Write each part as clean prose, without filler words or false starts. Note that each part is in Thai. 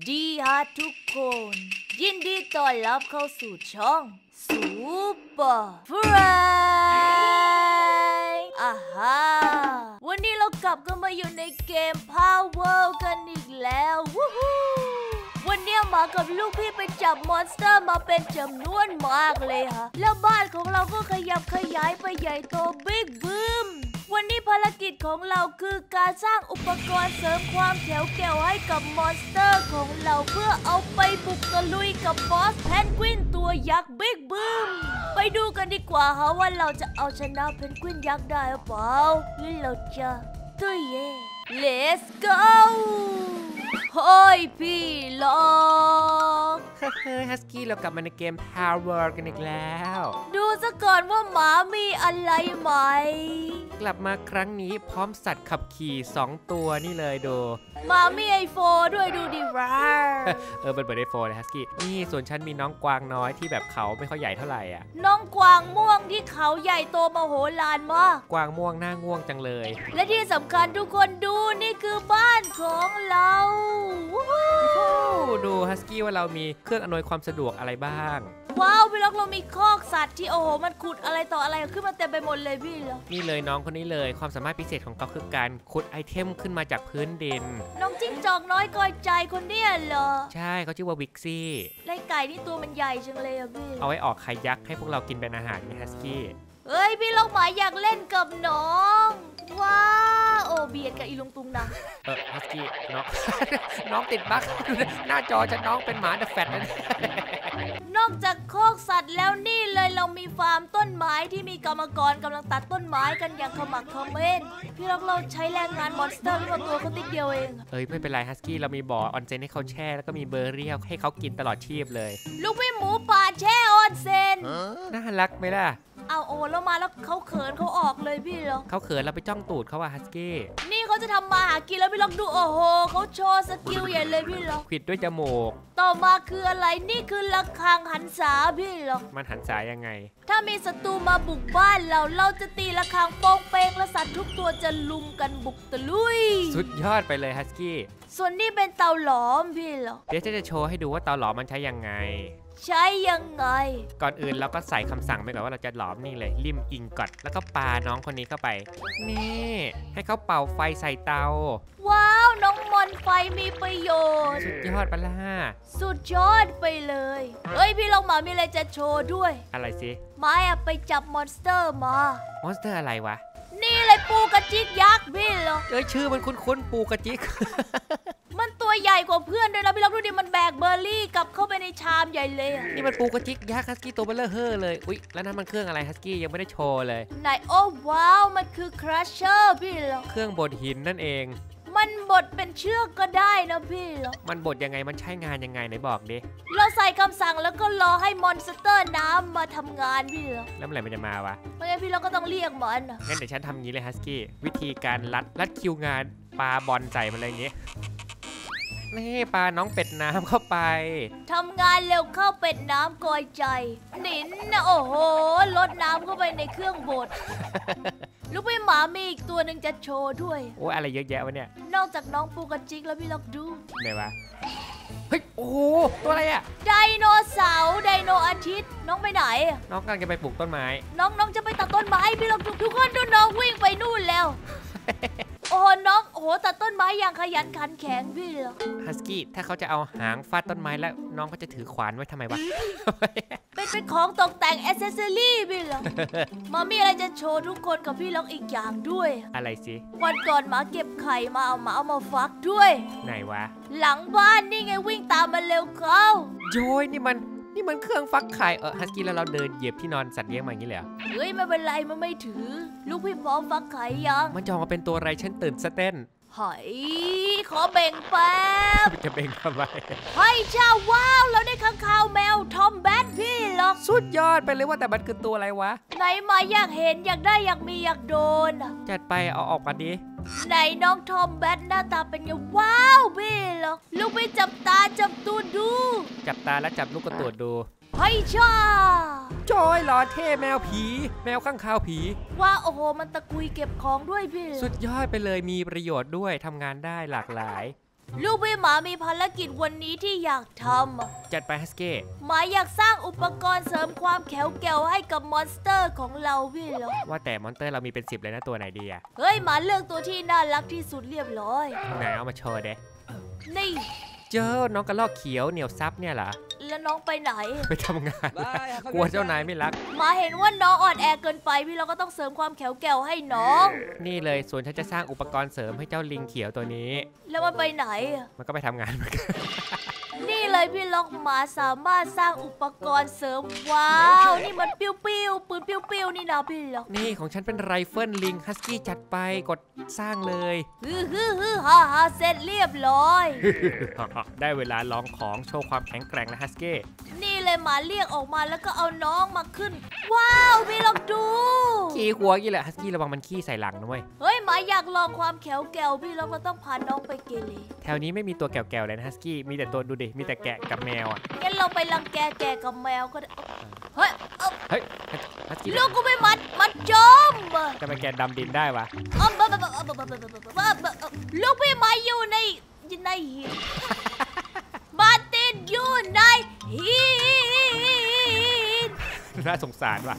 ดีฮะทุกคนยินดีต้อนรับเข้าสู่ช่องซูเปอร์เฟรนด์วันนี้เรากลับกันมาอยู่ในเกม Power กันอีกแล้ววู้ฮู้วันนี้หมากับลูกพี่ไปจับมอนสเตอร์มาเป็นจำนวนมากเลยฮะแล้วบ้านของเราก็ขยับขยายไปใหญ่โตบิ๊กบึ้มวันนี้ภารกิจของเราคือการสร้างอุปกรณ์เสริมความแข็งแกร่งให้กับมอนสเตอร์ของเราเพื่อเอาไปบุกตะลุยกับบอสเพนกวินตัวยักษ์บิ๊กบึ้มไปดูกันดีกว่าฮะว่าเราจะเอาชนะเพนกวินยักษ์ได้หรือเปล่าหรือเราจะตุ้ยเย่ Let's go เฮ้ยพี่ล็อกเฮ้ยฮัสกี้เรากลับมาในเกม Power กันอีกแล้วดูซะก่อนว่าหมามีอะไรไหมกลับมาครั้งนี้พร้อมสัตว์ขับขี่2ตัวนี่เลยดูหมามีไอโฟด้วยดูดิว้าเป็นเปิดไอโฟนเลยฮัสกี้นี่ส่วนฉันมีน้องกวางน้อยที่แบบเขาไม่ค่อยใหญ่เท่าไหร่อ่ะน้องกวางม่วงที่เขาใหญ่โตมโหฬารมากกวางม่วงหน้าง่วงจังเลยและที่สำคัญทุกคนดูนี่คือบ้านของเราดูฮัสกี้ว่าเรามีเครื่องอำนวยความสะดวกอะไรบ้างว้าวพี่ล็อกเรามีคอกสัตว์ที่โอ้โหมันขุดอะไรต่ออะไรขึ้นมาเต็มไปหมดเลยพี่ล็อกนี่เลยน้องคนนี้เลยความสามารถพิเศษของเขาคือการขุดไอเทมขึ้นมาจากพื้นดินน้องจิ้งจอกน้อยกอยใจคนเนี้ยเหรอใช่เขาชื่อว่าวิกซี่ไล่ไก่นี่ตัวมันใหญ่จังเลยอะพี่เอาไว้ออกไข่ยักษ์ให้พวกเรากินเป็นอาหารนี่ฮัสกี้เฮ้ยพี่ล็อกหมาอยากเล่นกับน้องว้าโอเบียดกับอีลุงตุงนังฮัสกี้น้องติดบั๊กหน้าจอจะน้องเป็นหมาเดอะแฟตนั่นนอกจากคอกสัตว์แล้วนี่เลยเรามีฟาร์มต้นไม้ที่มีกรรมกรกำลังตัดต้นไม้กันอย่างขมักเขม้นพี่ล็อกเราใช้แรงงานมอนสเตอร์ที่ตัวเขาติ๊กเดียวเองไม่เป็นไรฮัสกี้เรามีบ่อออนเซนให้เขาแช่แล้วก็มีเบอร์รี่ให้เขากินตลอดชีพเลยลูกพี่หมูป่าแช่ออนเซนน่ารักไหมล่ะเอาโอ้แล้วมาแล้วเขาเขินเขาออกเลยพี่ล็อกเขาเขินเราไปจ้องตูดเขาว่าฮัสกี้นี่เขาจะทำมาหากินแล้วพี่ล็อกดูโอ้โหเขาโชว์สกิลใหญ่เลยพี่ล็อกขวิดด้วยจมูกต่อมาคืออะไรนี่คือระฆังหันษาพี่ล็อกมันหันษายังไงถ้ามีศัตรูมาบุกบ้านเราจะตีระฆังโป้งเป้งและสัตว์ทุกตัวจะลุมกันบุกตะลุยสุดยอดไปเลยฮัสกี้ส่วนนี้เป็นเตาหลอมพี่ล็อกเดี๋ยวจะโชว์ให้ดูว่าเตาหลอมมันใช้ยังไงใช้ยังไงก่อนอื่นเราก็ใส่คำสั่งไปก่อนว่าเราจะหลอมนี่เลยริมอิงกอดแล้วก็ปาน้องคนนี้เข้าไปนี่ให้เขาเป่าไฟใส่เตาว้าวน้องมอนไฟมีประโยชน์สุดยอดปะล่ะสุดยอดไปเลยเฮ้ยพี่ลองหมามีอะไรจะโชว์ด้วยอะไรสิไม้ไปจับมอนสเตอร์มามอนสเตอร์อะไรวะนี่เลยปูกระจิกยักษ์พี่เหรอชื่อมันคุ้นๆปูกระจิกมันตัวใหญ่กว่าเพื่อนด้วยนะพี่ล็อกดูดิมันแบกเบอร์รี่กลับเข้าไปในชามใหญ่เลยนี่มันปูกระจิกยักษ์ฮัสกี้ตัวเบลเลอร์เฮ่อเลยอุ๊ยแล้วนั่นมันเครื่องอะไรฮัสกี้ยังไม่ได้โชว์เลยไหนโอ้ว้าวมันคือครัชเชอร์พี่ล็อกเครื่องบดหินนั่นเองมันบดเป็นเชือกก็ได้นะพี่ล็อกมันบดยังไงมันใช้งานยังไงไหนบอกดิเราใส่คำสั่งแล้วก็รอให้มอนสเตอร์น้ำมาทำงานพี่ล็อกแล้วเมื่อไหร่มันจะมาวะไม่งั้นพี่ล็อกก็ต้องเรียกมันงั้นเดี๋ยวฉันทำงี้เลยฮัสกี้วิธีการรัดคิวงานปาบอลใส่มันอะไรอย่างงี้นี่ปลาน้องเป็ดน้ำเข้าไปทำงานเร็วเข้าเป็ดน้ำกอยใจหนินนะโอ้โหลดน้ำเข้าไปในเครื่องบดลูกพี่หมามีอีกตัวหนึ่งจะโชว์ด้วยโอ้อะไรเยอะแยะวะเนี่ยนอกจากน้องปูกระจิกแล้วพี่ล็อกดูไหนวะเฮ้ยโอ้ตัวอะไรอะไดโนเสาร์ไดโนอาทิตย์น้องไปไหนน้องกำลังจะไปปลูกต้นไม้น้องจะไปตัดต้นไม้พี่ล็อกทุกคนดูน้องวิ่งไปนู่นแล้วโอ้น้องโอ้ตัดต้นไม้อย่างขยันขันแข็งพี่เหรอฮัสกี้ถ้าเขาจะเอาหางฟาดต้นไม้แล้วน้องก็จะถือขวานไว้ทำไมวะเป็นของตกแต่งแอคเซสซอรี่พี่เหรอมามีอะไรจะโชว์ทุกคนกับพี่ล็อกอีกอย่างด้วยอะไรสิวันก่อนหมาเก็บไข่มาเอามาฟักด้วยไหนวะหลังบ้านนี่ไงวิ่งตามมาเร็วเข้าโย้ยนี่มันเครื่องฟักไข่ฮัสกี้แล้วเราเดินเหยียบที่นอนสัตว์เลี้ยงมาอย่างนี้เลยเฮ้ยไม่เป็นไรมันไม่ถือลูกพี่พร้อมฟักไข่ยังมันจะออกมาเป็นตัวอะไรฉันตื่นเต้นหอยขอเบ่งแป๊บจะเบ่งทำไมให้เจ้าว้าวเราได้ข้างข่าวแมวทอมแบทพี่ล็อกสุดยอดไปเลยว่าแต่มันคือตัวอะไรวะไหนมาอยากเห็นอยากได้อยากมีอยากโดนจัดไปเอาออกมาดิไหนน้องทอมแบทหน้าตาเป็นไงว้าวพี่ล็อกลูกไปจับตาจับตูดดูจับตาแล้วจับลูกกระตูดดูให้ชาจอยหล่อเท่แมวผีแมวข้างคาวผีว่าโอ้โหมันตะกุยเก็บของด้วยพี่สุดยอดไปเลยมีประโยชน์ด้วยทำงานได้หลากหลายลูกพี่หมามีภารกิจวันนี้ที่อยากทำจัดไปฮัสกี้หมาอยากสร้างอุปกรณ์เสริมความแข็งแกร่งให้กับมอนสเตอร์ของเราพี่เหรอว่าแต่มอนสเตอร์เรามีเป็น10เลยนะตัวไหนดีอะเฮ้ยหมาเลือกตัวที่น่ารักที่สุดเรียบร้อยไหนเอามาโชว์เด้นี่เจอน้องกระรอกเขียวเหนียวซับเนี่ยเหรอแล้วน้องไปไหนไปทำงาน กลัวเจ้านายไม่รักหมาเห็นว่าน้องอ่อนแอเกินไปพี่เราก็ต้องเสริมความแข็งแกร่งให้น้องนี่เลยส่วนฉันจะสร้างอุปกรณ์เสริมให้เจ้าลิงเขียวตัวนี้แล้วมันไปไหนมันก็ไปทำงานเหมือนกันนี่เลยพี่ล็อกหมาสามารถสร้างอุปกรณ์เสริมว้าว นี่มันปิ้วปิ้วปืนปิ้วปิ้วนี่นะพี่ล็อกนี่ของฉันเป็นไรเฟิลลิงฮัสกี้จัดไปกดสร้างเลยฮ่าเสร็จเรียบร้อยได้เวลาลองของโชว์ความแข็งแกร่งนะฮัสกี้นี่เลยหมาเรียกออกมาแล้วก็เอาน้องมาขึ้น ว้าวพี่ล็อกดูขี้หัวกี่แหละฮัสกี้ระวังมันขี้ใส่หลังนะเว้ยเฮ้ยหมาอยากลองความแข็งแกร่งพี่ล็อกเราต้องพาน้องไปเกเรแถวนี้ไม่มีตัวแก่ๆเลยนะฮัสกี้มีแต่ตัวดูดิมีแต่แกะกับแมวอ่ะงั้นเราไปรังแกแกะกับแมวก็ได้เฮ้ยเฮ้ยฮัสกี้ลูกกูไม่มัดจมทำไมแกดำดินได้วะลูกพี่มาอยู่ในหินมาติดอยู่ในหินน่าสงสารว่ะ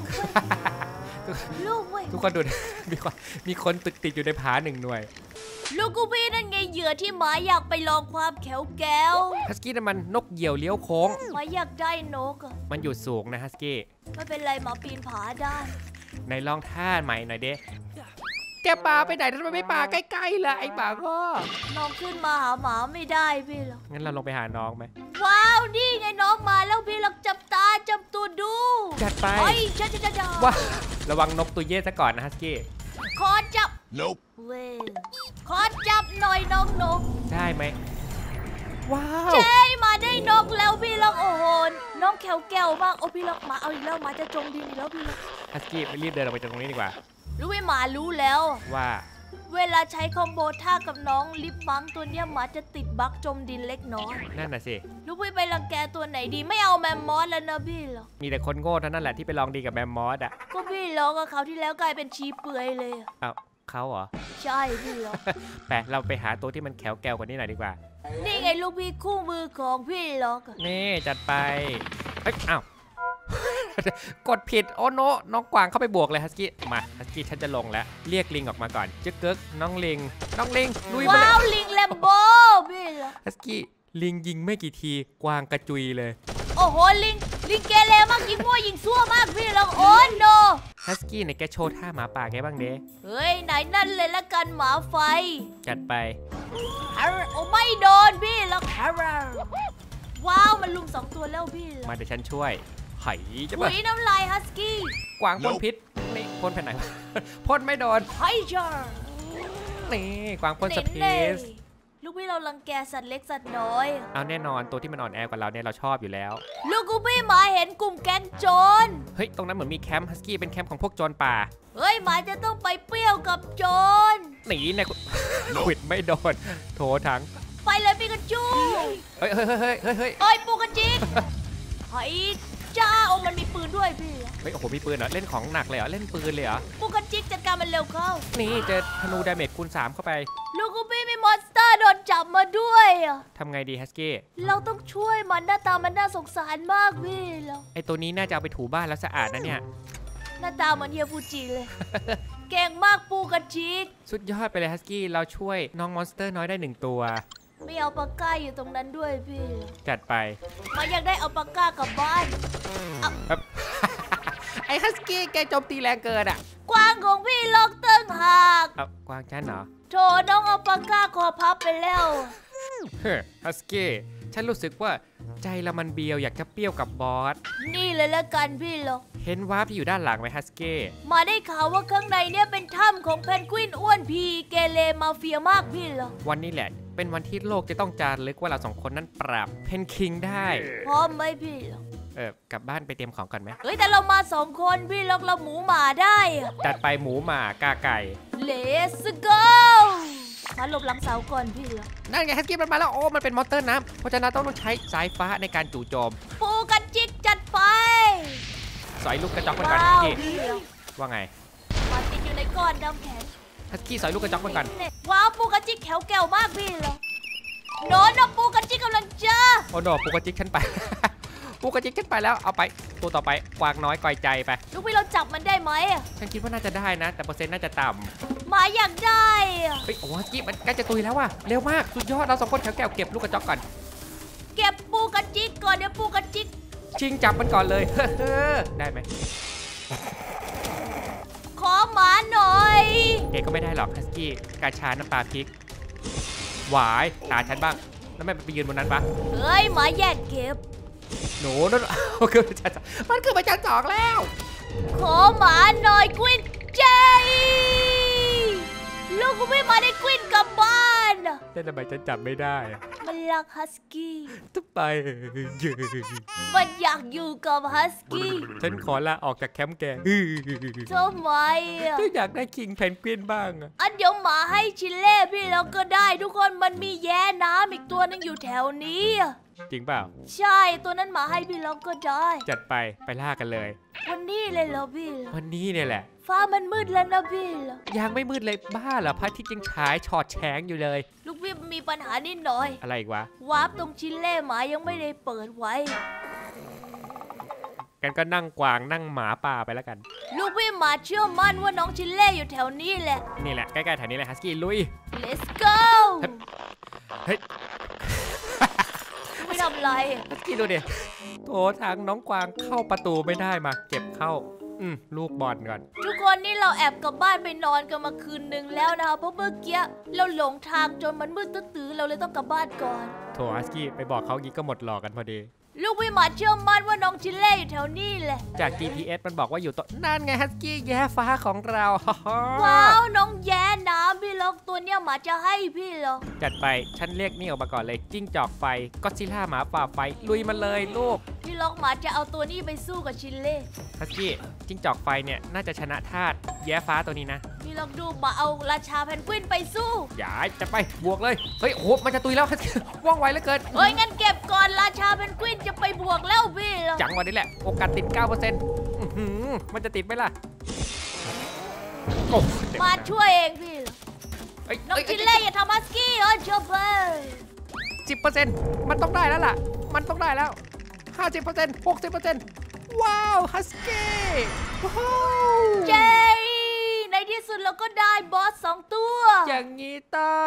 ลูกเว้ยทุกคนดู มีคนติดอยู่ในผา1 หน่วยลูกกูพี่นั่นไงเหยื่อที่หมาอยากไปลองความแข็งแกร่งฮัสกี้นั่นมันนกเหยี่ยวเลี้ยวโค้งหมาอยากได้นกอะมันอยู่สูงนะฮัสกี้ไม่เป็นไรหมาปีนผาได้ในลองท่าใหม่หน่อยเด้แกปลาไปไหนทำไมไม่ปลาใกล้ๆล่ะไอ้ปลาก็น้องขึ้นมาหาหมาไม่ได้พี่หรอกงั้นเราลงไปหาน้องไหมว้าวนี่ไงน้องมาแล้วพี่หรอกจับตาจับตัวดูจัดไปเฮ้ยจ้าว้าระวังนกตัวเย่ซะก่อนนะฮัสกี้ขอจับ Nope เว้ยขอจับหน่อยน้องนกได้ไหมว้าวเจ๊มาได้นกแล้วพี่ล็อกโอ้โหน้องแขวแก้วมากโอ้พี่ล็อกมาเอาอีกแล้วมาจะจมดินอีกแล้วพี่ล็อกฮัสกี้ไปรีบเดินออกไปจากตรงนี้ดีกว่ารู้ไหมหมารู้แล้วว่าเวลาใช้คอมโบท่ากับน้องลิปบังตัวเนี้ยหมาจะติดบั๊กจมดินเล็กน้อยนั่นน่ะสิลูกพี่ไปรังแกตัวไหนดีไม่เอาแมมมอสแล้วนะพี่ล็อกมีแต่คนโง่เท่านั้นแหละที่ไปลองดีกับแบมมอสอ่ะก็พี่ล็อกกับเขาวที่แล้วกลายเป็นชีเปลือยเลยอะเอ้าเขาเหรอใช่พี่ล็อกไปเราไปหาตัวที่มันแข็งแกร่งกว่านี้หน่อยดีกว่านี่ไงลูกพี่คู่มือของพี่ล็อกอะนี่จัดไปเฮ้ยอ้าว กดผิดโอ้โนน้องกวางเข้าไปบวกเลยฮัสกี้มาฮัสกี้ฉันจะลงแล้วเรียกลิงออกมาก่อนจึ๊กกึกน้องลิงลุยมาว้าเลวย ลิงแลมโบพี่ล็อกฮัสกี้ลิงยิงไม่กี่ทีกวางกระจุยเลยโอ้โหลิงเกเรมากยิงมั่วยิงซั่วมากพี่ล็อกโอ้โนฮัสกี้ในแกโชว์ท่าหมาป่าแกบ้างเด้เฮ้ยไหนนั่นเลยละกันหมาไฟจัดไปโอ้ไม่โดนพี่แล้วว้าวมันลุม2 ตัวแล้วพี่มาเดี๋ยวฉันช่วยไห่จะหุมายน้ำลายฮัสกี้กวางพ่นพิษนี่พ่นแผ่นไหนวะ พ่นไม่โดนไฮเจอร์นี่กวางพ่นสเปซลูกพี่เรารังแกสัตว์เล็กสัตว์น้อยเอาแน่นอนตัวที่มันอ่อนแอกว่าเราเนี่ยเราชอบอยู่แล้วลูกกูพี่หมาเห็นกลุ่มแก๊งโจรเฮ้ยตรงนั้นเหมือนมีแคมป์ฮัสกี้เป็นแคมป์ของพวกโจรป่าเฮ้ยหมาจะต้องไปเปรี้ยวกับโจรหนีเนี่ย ขวิดไม่โดนโถถังไปเลยปิกาจูเฮ้ยเอ้ยปูกระจิกไฮจ้าโอ้มันมีปืนด้วยพี่เฮ้ยโอ้โหมีปืนเหรอเล่นของหนักเลยเหรอเล่นปืนเลยเหรอปูกระจิกจัดการมันเร็วเข้านี่เจอธนูดาเมจคูณ3เข้าไปลูกกูพี่มีมอนสเตอร์โดนจับมาด้วยอะทำไงดีฮัสกี้เราต้องช่วยมันหน้าตามันน่าสงสารมากพี่แล้วไอตัวนี้น่าจะเอาไปถูบ้านแล้วสะอาดนะเนี่ยหน้าตาเหมือนเฮียฟูจิเลย เก่งมากปูกระจิกสุดยอดไปเลยฮัสกี้เราช่วยน้องมอนสเตอร์น้อยได้1 ตัวไม่เอาปากก้าอยู่ตรงนั้นด้วยพี่จัดไปมาอยากได้เอาปากก้ากลับบ้านไอฮัสกี้แกโจมตีแรงเกินอ่ะกวางของพี่ลอกเติ้งหักเอากวางฉันเหรอโถน้องเอาปากก้าคอพับไปแล้วเฮ้ฮัสกี้ฉันรู้สึกว่าใจเรามันเบียวอยากจะเปรี้ยวกับบอสนี่เลยละกันพี่ลอกเห็นวาร์ปที่อยู่ด้านหลังไหมฮัสกี้มาได้ข่าวว่าข้างในเนี่ยเป็นถ้ำของเพนกวินอ้วนพีเกเรมาเฟียมากพี่ลอกวันนี้แหละเป็นวันที่โลกจะต้องจารึกว่าเรา2 คนนั้นปราบเพนคิงได้พร้อมไหมพี่ลอกกลับบ้านไปเตรียมของก่อนไหมเฮ้ยแต่เรามา2 คนพี่ลอกเราหมูหมาได้อะจัดไปหมูหมากาไก่ Let's go มาหลบหลังเสาก่อนพี่ลอกนั่นไงฮัสกี้มันมาแล้วโอ้มันเป็นมอนเตอร์น้ำเพราะฉะนั้นต้องใช้สายฟ้าในการจู่โจมปูกระจิกจัดไปสอยลูกกระจอกมันก่อนว้าฮัสวกี้พี่ลอกว่าไงมาติดอยู่ในก้อนดำแข็งฮัสกี้สอยลูกกระจอกมันก่อนว้าวปูกระจิกแขวแก้วมากพี่ลอกโนนปูกระจิกกำลังจะโอ้โหปูกระจิกฉันไป ปูกระจิกฉันไปแล้วเอาไปตัวต่อไปกวางน้อยก่อยใจไปลูกพี่เราจับมันได้ไหมฉันคิดว่าน่าจะได้นะแต่เปอร์เซ็นต์น่าจะต่ำหมาอยากได้เฮ้ยโอ้ฮัสกี้มันใกล้จะตุยแล้วว่ะเร็วมากสุดยอดเราสองคนแถวแก้วเก็บลูกกระจอกก่อนเก็บปูกระจิกก่อนเดี๋ยวปูกระจิกชิงจับมันก่อนเลย ได้ไหมขอหมาหน่อยเกก็ไม่ได้หรอกฮัสกี้กาชาน้ำปลาพริกหวายตาฉันบ้างแล้วแม่ไปยืนบนนั้นปะเฮ้ยหมาแยกเก็บหนูนั่นมันคือประจันมันคือประจันสองแล้วขอหมาหน่อยกวินเจลูกกูไม่มาได้กวินกลับบ้านแต่ทำไมฉันจับไม่ได้มันรักฮัสกี้ทำไมมันอยากอยู่กับฮัสกี้ฉันขอลาออกจากแคมป์แกทำไมอ่ะฉันอยากได้คิงแพนกวินบ้างอะอันเดี๋ยวหมาให้ชิเล่พี่แล้วก็ได้ทุกคนมันมีแย้น้ำอีกตัวนึงอยู่แถวนี้อะจริงเปล่าใช่ตัวนั้นหมาให้พี่แล้วก็ได้จัดไปล่ากันเลยวันนี้เลยเหรอพี่เหรอวันนี้เนี่ยแหละฟ้ามันมืดแล้วนะพี่เหรอยังไม่มืดเลยบ้าเหรอพระอาทิตย์ยังฉายฉอดแฉงอยู่เลยลูกพี่มีปัญหานิดหน่อยอะไรอีกวะวาร์ปตรงชิเล่หมายังไม่ได้เปิดไว้กันก็นั่งกวางนั่งหมาป่าไปแล้วกันลูกพี่หมาเชื่อมั่นว่าน้องชิเล่อยู่แถวนี้แหละนี่แหละใกล้ๆแถวนี้เลยฮัสกี้ลุย Let's go เฮ้ยไม่ทำไรฮัสกี้ดูดิโถทางน้องกวางเข้าประตูไม่ได้มาเก็บเข้าลูกบอลก่อนทุกคนนี่เราแอบกลับบ้านไปนอนกันมาคืนนึงแล้วนะคะเพราะเมื่อกี้เราหลงทางจนมันมืดตื้อๆเราเลยต้องกลับบ้านก่อนโถฮัสกี้ไปบอกเขางี้ก็หมดหลอกกันพอดีลูกพี่หมาเชื่อมั่นว่าน้องชิเล่อยู่แถวนี้แหละจาก GPS มันบอกว่าอยู่ตรงนั่นไงฮัสกี้แย่ฟ้าของเราว้าวน้องแย้น้ำพี่ล็อกตัวเนี้ยหมาจะให้พี่เหรอจัดไปฉันเรียกนี่ออกมาก่อนเลยจิ้งจอกไฟก็ซิล่าหมาป่าไฟลุยมันเลยลูกพี่ล็อกหมาจะเอาตัวนี้ไปสู้กับชิเล่ฮัสกี้จิ้งจอกไฟเนี่ยน่าจะชนะทาสแย่ฟ้าตัวนี้นะพี่ล็อกดูหมาเอาราชาแพนกวินไปสู้อย่าจะไปบวกเลยเฮ้ยโอ้โหมันจะตุยแล้ว ฮัสกี้ว่องไวเหลือเกินเฮ้ยงั้นเก็บก่อนราชาแพนกวินจะไปบวกแล้วพี่ล็อกจังหวะนี้แหละโอกาสติด 9%มันจะติดไหมล่ะโอ้มาช่วยเองพี่ล็อกเอ้ยน้องชิเล่อย่าทำฮัสกี้ชอบเบอร์ 10%มันต้องได้แล้วล่ะมันต้องได้แล้ว 50% 60%ว้าวฮัสกี้ว้าวเย้ในที่สุดเราก็ได้บอส2ตัวอย่างนี้ต้อง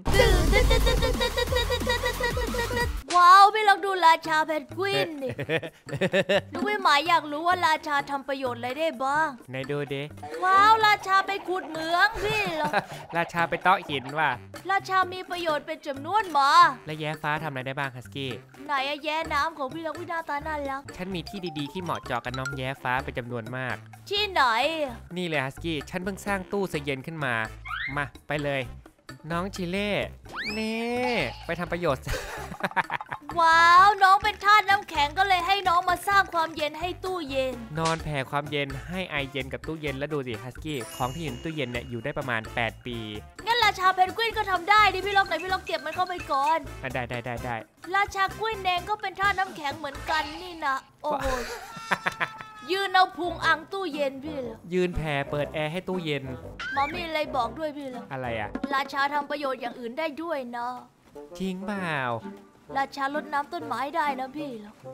ว้าวพี่ลองดูราชาแพนกวินดิลูกพี่หมายอยากรู้ว่าราชาทำประโยชน์อะไรได้บ้างไหนดูดิว้าวราชาไปขุดเหมืองพี่เหรอราชาไปเตาะหินว่ะราชามีประโยชน์เป็นจำนวนหมาและแย้ฟ้าทำอะไรได้บ้างฮัสกี้ไหนอะแย้น้ำของพี่ลองวิหน้าตาน่ารักฉันมีที่ดีๆที่เหมาะเจาะกับน้องแย้ฟ้าเป็นจำนวนมากที่ไหนนี่เลยฮัสกี้ฉันเพิ่งสร้างตู้เสเย็นขึ้นมามาไปเลยน้องชิเล่เน่ไปทำประโยชน์ว้าวน้องเป็นทาสน้ำแข็งก็เลยให้น้องมาสร้างความเย็นให้ตู้เย็นนอนแผ่ความเย็นให้ไอเย็นกับตู้เย็นแล้วดูสิฮัสกี้ของที่อยู่ในตู้เย็นเนี่ยอยู่ได้ประมาณ8 ปีงั้นราชาเพนกวินก็ทำได้ดิพี่ลองไหนพี่ลองเก็บมันเข้าไปก่อนได้ราชากวินเองก็เป็นทาสน้ำแข็งเหมือนกันนี่นะโอ้โห ยืนเอาพุงอังตู้เย็นพี่เหรอยืนแผ่เปิดแอร์ให้ตู้เย็นหมอมีอะไรบอกด้วยพี่เหรออะไรอ่ะราชาทำประโยชน์อย่างอื่นได้ด้วยนะจริงเปล่าราชารดน้ำต้นไม้ได้นะพี่เหรอ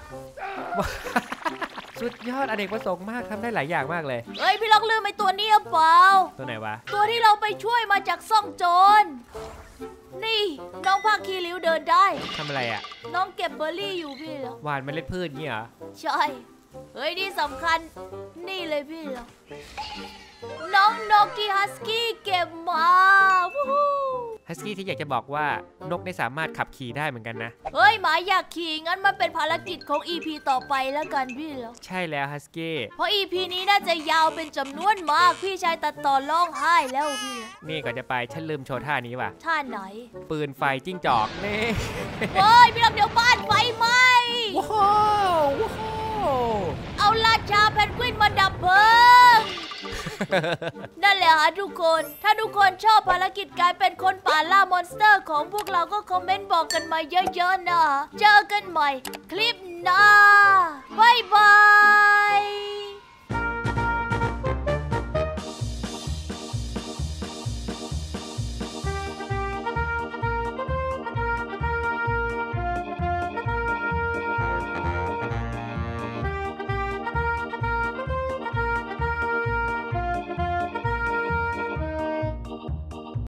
สุดยอดอเนกประสงค์มากทำได้หลายอย่างมากเลยเฮ้ยพี่ล็อกลืมไอ้ตัวนี้หรือเปล่าตัวไหนวะตัวที่เราไปช่วยมาจากซ่องโจร นี่น้องภาคีริ้วเดินได้ทำอะไรอ่ะน้องเก็บเบอร์รี่อยู่พี่เหรอหวานเมล็ดพืชเงี้ยเหรอใช่ เฮ้ยนี่สำคัญ นี่เลยพี่เหรอ น้องนกที่ฮัสกี้เก็บมาวู้ฮู้ฮัสกี้ที่อยากจะบอกว่านกได้สามารถขับขี่ได้เหมือนกันนะเฮ้ยหมาอยากขี่งั้นมันเป็นภารกิจของ EP ต่อไปแล้วกันพี่เหรอใช่แล้วฮัสกี้เพราะ EP นี้น่าจะยาวเป็นจำนวนมากพี่ชายตัดต่อร้องไห้แล้วพี่เหรอนี่ก่อนจะไปฉันลืมโชว์ท่านี้ว่ะท่าไหนปืนไฟจิ้งจอกนี่เฮ้ยพี่ล็อกเดี๋ยวบ้านไฟไหม้ว้าวว้าวเอาราชาแพนกวินมาดับเพลิง นั่นแหละฮะทุกคน ถ้าทุกคนชอบภารกิจการเป็นคนป่าล่ามอนสเตอร์ของพวกเราก็คอมเมนต์บอกกันมาเยอะๆนะ เจอกันใหม่คลิปหน้า บ๊ายบาย